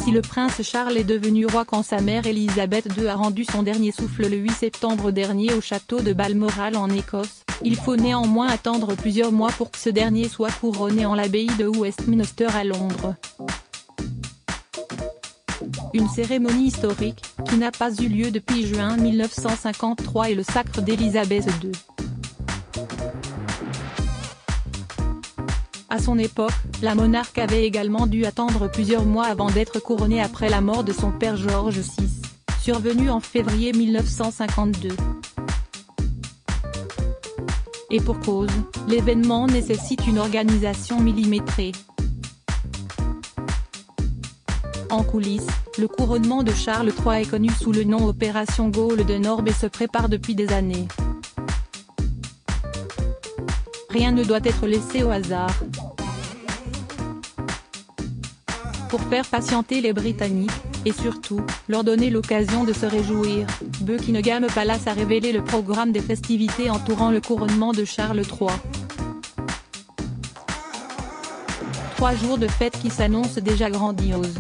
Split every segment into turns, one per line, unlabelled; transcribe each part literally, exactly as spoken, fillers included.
Si le prince Charles est devenu roi quand sa mère Élisabeth deux a rendu son dernier souffle le huit septembre dernier au château de Balmoral en Écosse, il faut néanmoins attendre plusieurs mois pour que ce dernier soit couronné en l'abbaye de Westminster à Londres. Une cérémonie historique, qui n'a pas eu lieu depuis juin mille neuf cent cinquante-trois et le sacre d'Élisabeth deux. À son époque, la monarque avait également dû attendre plusieurs mois avant d'être couronnée après la mort de son père George six, survenue en février mille neuf cent cinquante-deux. Et pour cause, l'événement nécessite une organisation millimétrée. En coulisses, le couronnement de Charles trois est connu sous le nom Opération Galles de Nord et se prépare depuis des années. Rien ne doit être laissé au hasard. Pour faire patienter les Britanniques, et surtout, leur donner l'occasion de se réjouir, Buckingham Palace a révélé le programme des festivités entourant le couronnement de Charles trois. Trois jours de fête qui s'annoncent déjà grandioses.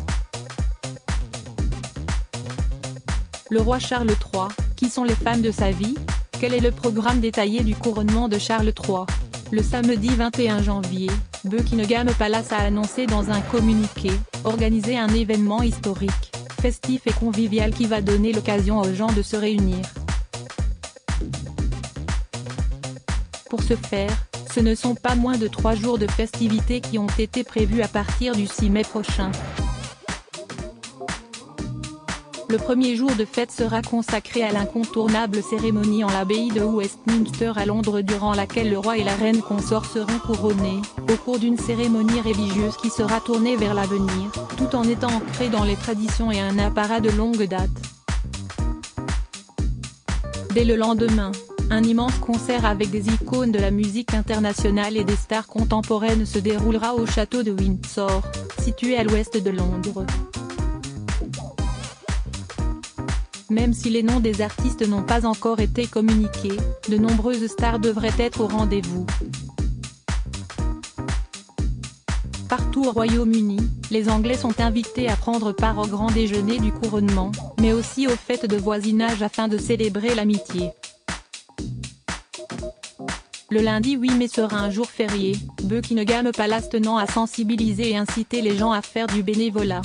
Le roi Charles trois, qui sont les femmes de sa vie? Quel est le programme détaillé du couronnement de Charles trois? Le samedi vingt et un janvier, Buckingham Palace a annoncé dans un communiqué, organiser un événement historique, festif et convivial qui va donner l'occasion aux gens de se réunir. Pour ce faire, ce ne sont pas moins de trois jours de festivités qui ont été prévus à partir du six mai prochain. Le premier jour de fête sera consacré à l'incontournable cérémonie en l'abbaye de Westminster à Londres durant laquelle le roi et la reine consort seront couronnés, au cours d'une cérémonie religieuse qui sera tournée vers l'avenir, tout en étant ancrée dans les traditions et un apparat de longue date. Dès le lendemain, un immense concert avec des icônes de la musique internationale et des stars contemporaines se déroulera au château de Windsor, situé à l'ouest de Londres. Même si les noms des artistes n'ont pas encore été communiqués, de nombreuses stars devraient être au rendez-vous. Partout au Royaume-Uni, les Anglais sont invités à prendre part au grand déjeuner du couronnement, mais aussi aux fêtes de voisinage afin de célébrer l'amitié. Le lundi huit mai sera un jour férié, Buckingham Palace tenant à sensibiliser et inciter les gens à faire du bénévolat.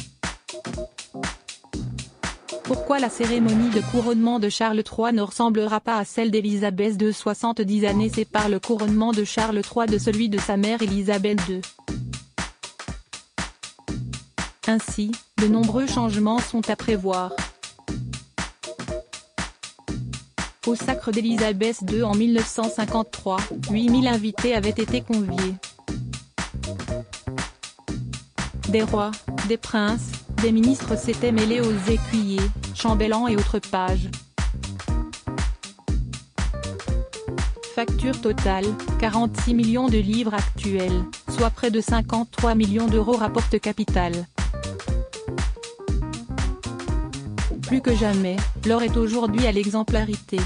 Pourquoi la cérémonie de couronnement de Charles trois ne ressemblera pas à celle d'Élisabeth deux? soixante-dix années séparent le couronnement de Charles trois de celui de sa mère Élisabeth deux. Ainsi, de nombreux changements sont à prévoir. Au sacre d'Élisabeth deux en mille neuf cent cinquante-trois, huit mille invités avaient été conviés. Des rois, des princes, des ministres s'étaient mêlés aux écuyers, chambellans et autres pages. Facture totale, quarante-six millions de livres actuels, soit près de cinquante-trois millions d'euros rapporte Capital. Plus que jamais, l'heure est aujourd'hui à l'exemplarité.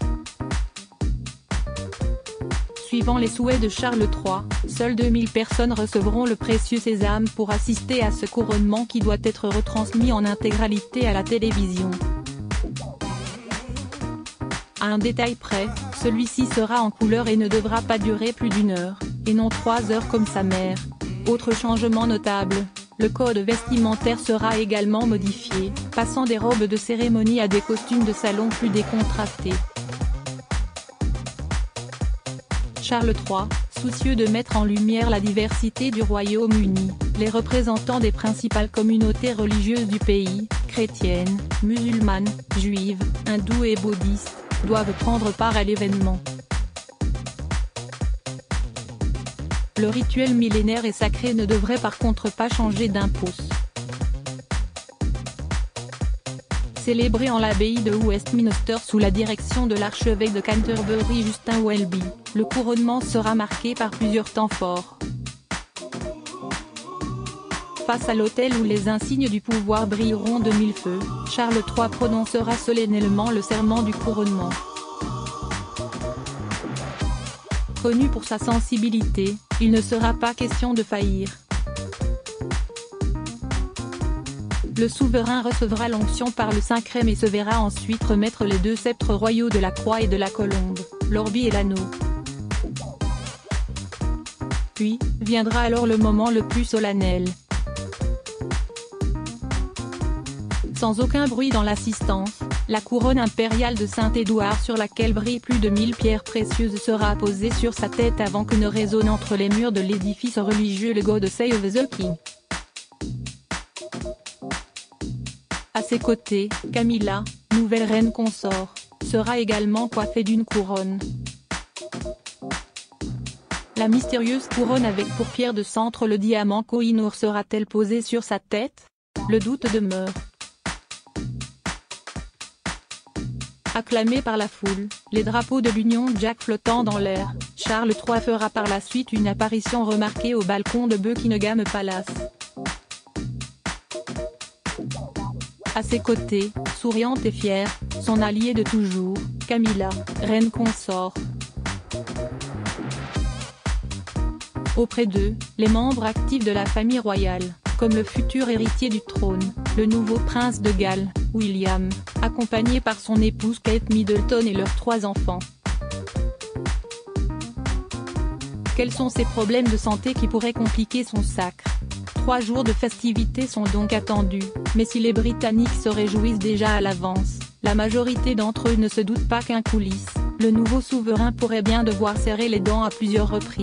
Suivant les souhaits de Charles trois, seules deux mille personnes recevront le précieux sésame pour assister à ce couronnement qui doit être retransmis en intégralité à la télévision. À un détail près, celui-ci sera en couleur et ne devra pas durer plus d'une heure, et non trois heures comme sa mère. Autre changement notable, le code vestimentaire sera également modifié, passant des robes de cérémonie à des costumes de salon plus décontractés. Charles trois, soucieux de mettre en lumière la diversité du Royaume-Uni, les représentants des principales communautés religieuses du pays, chrétiennes, musulmanes, juives, hindoues et bouddhistes, doivent prendre part à l'événement. Le rituel millénaire et sacré ne devrait par contre pas changer d'un pouce. Célébré en l'abbaye de Westminster sous la direction de l'archevêque de Canterbury Justin Welby, le couronnement sera marqué par plusieurs temps forts. Face à l'autel où les insignes du pouvoir brilleront de mille feux, Charles trois prononcera solennellement le serment du couronnement. Connu pour sa sensibilité, il ne sera pas question de faillir. Le souverain recevra l'onction par le Saint-Crème et se verra ensuite remettre les deux sceptres royaux de la croix et de la colombe, l'orbi et l'anneau. Puis, viendra alors le moment le plus solennel. Sans aucun bruit dans l'assistance, la couronne impériale de Saint-Édouard sur laquelle brillent plus de mille pierres précieuses sera posée sur sa tête avant que ne résonne entre les murs de l'édifice religieux le God Save the King. À ses côtés, Camilla, nouvelle reine consort, sera également coiffée d'une couronne. La mystérieuse couronne avec pour pierre de centre le diamant Koh-i-Noor sera-t-elle posée sur sa tête? Le doute demeure. Acclamé par la foule, les drapeaux de l'Union Jack flottant dans l'air, Charles trois fera par la suite une apparition remarquée au balcon de Buckingham Palace. À ses côtés, souriante et fière, son alliée de toujours, Camilla, reine consort. Auprès d'eux, les membres actifs de la famille royale, comme le futur héritier du trône, le nouveau prince de Galles, William, accompagné par son épouse Kate Middleton et leurs trois enfants. Quels sont ces problèmes de santé qui pourraient compliquer son sacre? Trois jours de festivités sont donc attendus, mais si les Britanniques se réjouissent déjà à l'avance, la majorité d'entre eux ne se doutent pas qu'un coulisse, le nouveau souverain pourrait bien devoir serrer les dents à plusieurs reprises.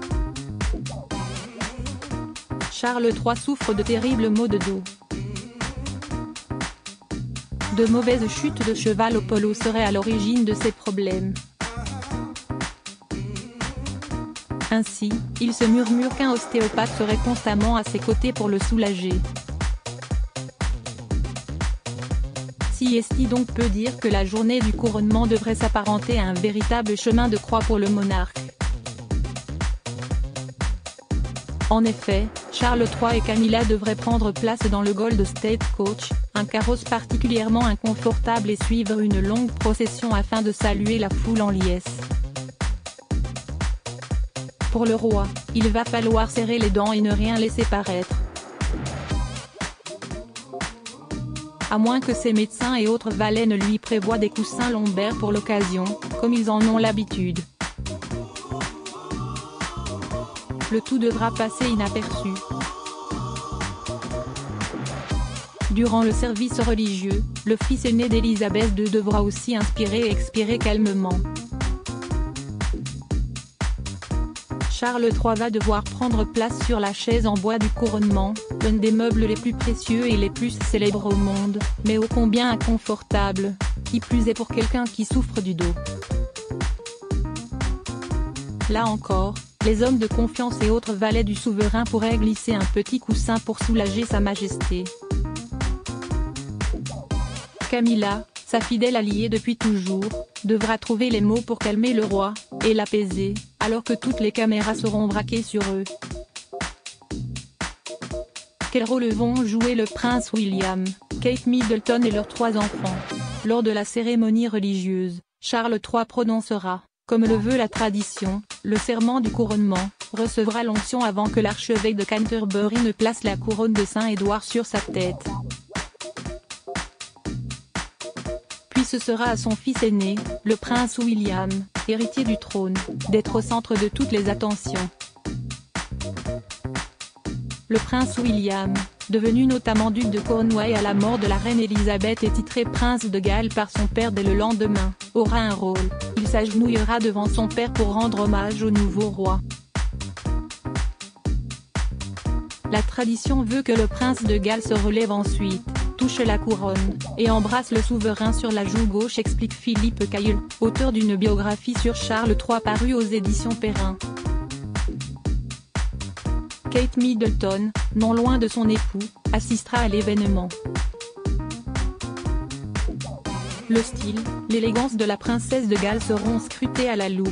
Charles trois souffre de terribles maux de dos. De mauvaises chutes de cheval au polo seraient à l'origine de ces problèmes. Ainsi, il se murmure qu'un ostéopathe serait constamment à ses côtés pour le soulager. Si Esti donc peut dire que la journée du couronnement devrait s'apparenter à un véritable chemin de croix pour le monarque. En effet, Charles trois et Camilla devraient prendre place dans le Gold State Coach, un carrosse particulièrement inconfortable et suivre une longue procession afin de saluer la foule en liesse. Pour le roi, il va falloir serrer les dents et ne rien laisser paraître. À moins que ses médecins et autres valets ne lui prévoient des coussins lombaires pour l'occasion, comme ils en ont l'habitude. Le tout devra passer inaperçu. Durant le service religieux, le fils aîné d'Élisabeth deux devra aussi inspirer et expirer calmement. Charles trois va devoir prendre place sur la chaise en bois du couronnement, l'un des meubles les plus précieux et les plus célèbres au monde, mais ô combien inconfortable, qui plus est pour quelqu'un qui souffre du dos. Là encore, les hommes de confiance et autres valets du souverain pourraient glisser un petit coussin pour soulager sa majesté. Camilla, sa fidèle alliée depuis toujours, devra trouver les mots pour calmer le roi, et l'apaiser, alors que toutes les caméras seront braquées sur eux. Quel rôle vont jouer le prince William, Kate Middleton et leurs trois enfants? Lors de la cérémonie religieuse, Charles trois prononcera, comme le veut la tradition, le serment du couronnement, recevra l'onction avant que l'archevêque de Canterbury ne place la couronne de Saint-Édouard sur sa tête. Puis ce sera à son fils aîné, le prince William, héritier du trône, d'être au centre de toutes les attentions. Le prince William, devenu notamment duc de Cornouailles à la mort de la reine Élisabeth et titré prince de Galles par son père dès le lendemain, aura un rôle, il s'agenouillera devant son père pour rendre hommage au nouveau roi. La tradition veut que le prince de Galles se relève ensuite, touche la couronne, et embrasse le souverain sur la joue gauche, explique Philippe Cailleul, auteur d'une biographie sur Charles trois parue aux éditions Perrin. Kate Middleton, non loin de son époux, assistera à l'événement. Le style, l'élégance de la princesse de Galles seront scrutés à la loupe.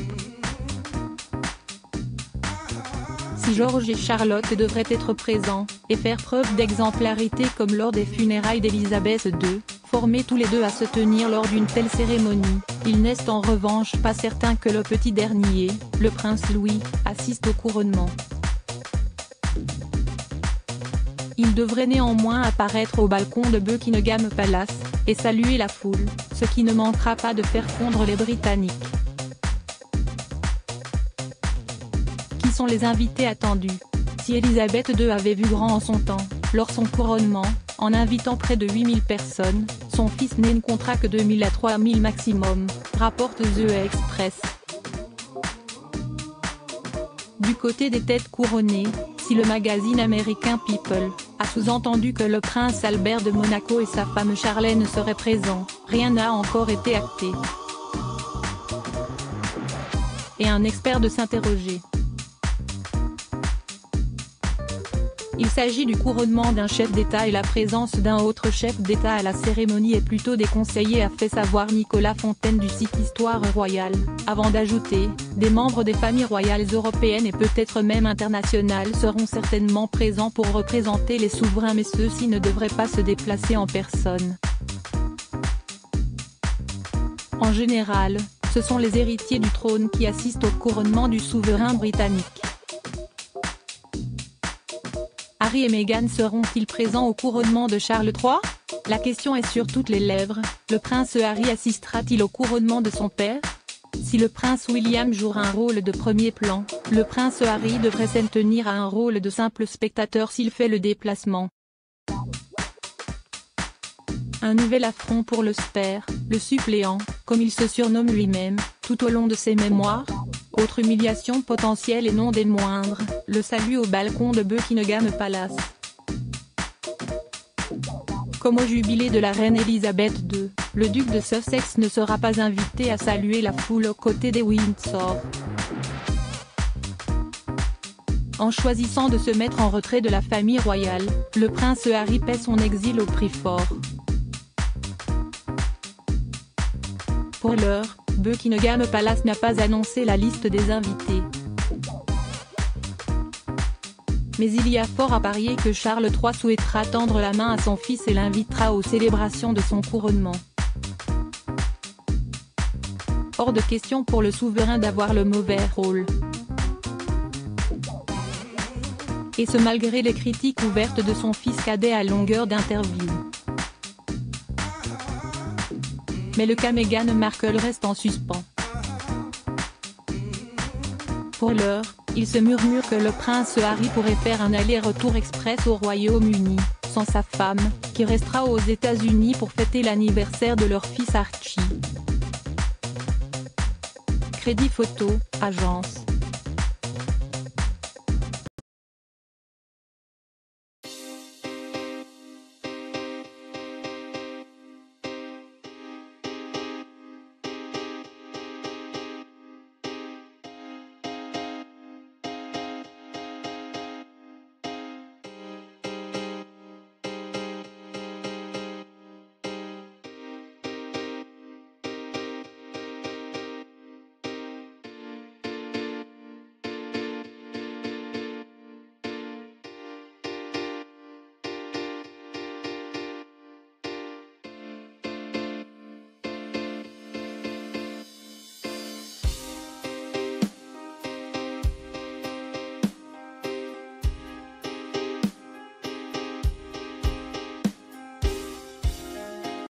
Si George et Charlotte devraient être présents, et faire preuve d'exemplarité comme lors des funérailles d'Élisabeth deux, formés tous les deux à se tenir lors d'une telle cérémonie, il n'est en revanche pas certain que le petit dernier, le prince Louis, assiste au couronnement. Il Il devrait néanmoins apparaître au balcon de Buckingham Palace, et saluer la foule, ce qui ne manquera pas de faire fondre les Britanniques. Qui sont les invités attendus? Si Elisabeth deux avait vu grand en son temps, lors son couronnement, en invitant près de huit mille personnes, son fils né ne comptera que deux mille à trois mille maximum, rapporte The Express. Du côté des têtes couronnées, si le magazine américain People a sous-entendu que le prince Albert de Monaco et sa femme Charlène seraient présents, rien n'a encore été acté. Et un expert de s'interroger. Il s'agit du couronnement d'un chef d'État et la présence d'un autre chef d'État à la cérémonie est plutôt déconseillée, a fait savoir Nicolas Fontaine du site Histoire Royale, avant d'ajouter, des membres des familles royales européennes et peut-être même internationales seront certainement présents pour représenter les souverains, mais ceux-ci ne devraient pas se déplacer en personne. En général, ce sont les héritiers du trône qui assistent au couronnement du souverain britannique. Harry et Meghan seront-ils présents au couronnement de Charles trois? La question est sur toutes les lèvres, le prince Harry assistera-t-il au couronnement de son père? Si le prince William jouera un rôle de premier plan, le prince Harry devrait s'en tenir à un rôle de simple spectateur s'il fait le déplacement. Un nouvel affront pour le Spare, le suppléant, comme il se surnomme lui-même, tout au long de ses mémoires. Autre humiliation potentielle et non des moindres, le salut au balcon de Buckingham Palace. Comme au jubilé de la reine Elisabeth deux, le duc de Sussex ne sera pas invité à saluer la foule aux côtés des Windsor. En choisissant de se mettre en retrait de la famille royale, le prince Harry paie son exil au prix fort. Pour l'heure, Buckingham Palace n'a pas annoncé la liste des invités. Mais il y a fort à parier que Charles trois souhaitera tendre la main à son fils et l'invitera aux célébrations de son couronnement. Hors de question pour le souverain d'avoir le mauvais rôle. Et ce malgré les critiques ouvertes de son fils cadet à longueur d'interview. Mais le cas Meghan Markle reste en suspens. Pour l'heure, il se murmure que le prince Harry pourrait faire un aller-retour express au Royaume-Uni, sans sa femme, qui restera aux États-Unis pour fêter l'anniversaire de leur fils Archie. Crédit photo, agence.